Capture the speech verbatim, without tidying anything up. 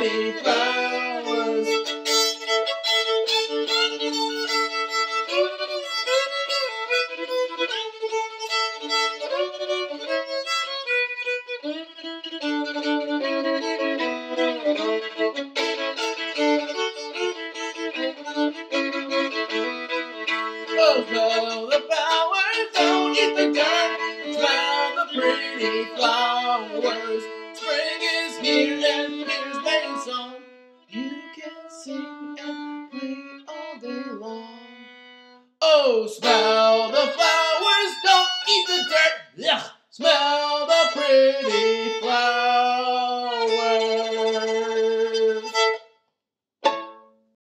pretty flowers. Oh, smell the flowers, don't eat the dirt. Smell the pretty flowers. Spring is here and here's May's song. You can sing and play all day long. Oh, smell